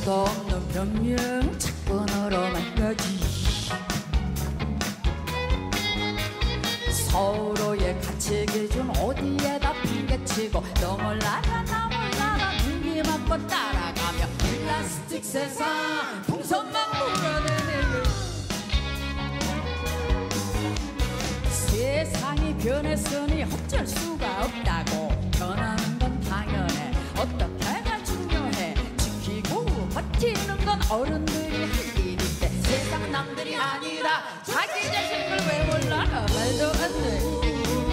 수도 없는 변명 착번으로만 가지. 서로의 가치 기준 어디에다 핑계치고 너 몰라라 나 몰라라 눈이 맞고 따라가며 플라스틱 세상 풍선만 물어내네. 세상이 변했으니 어쩔 수가 없다고. 변하는 건 당연해. 어떻게가 중요해. 지키고 버티는 건 어른들이 할 일인데 세상 남들이 아니라 자기 자신을 왜 몰라. 말도 안 돼.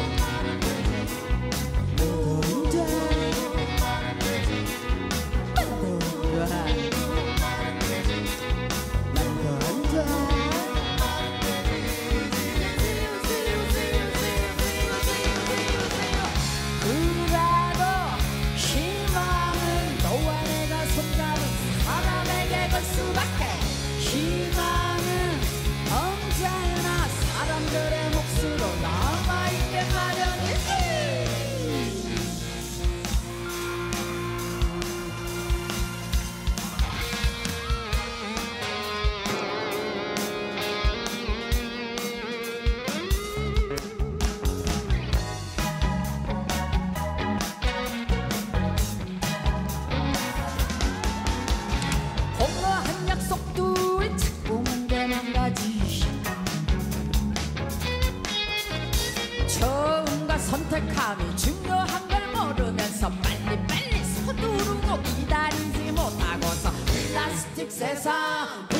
희망은 언제나 사람들의 몫으로 남아있게 마련이지. 공허한 약속도 처음과 선택함이 중요한 걸 모르면서 빨리빨리 서두르고 기다리지 못하고서 플라스틱 세상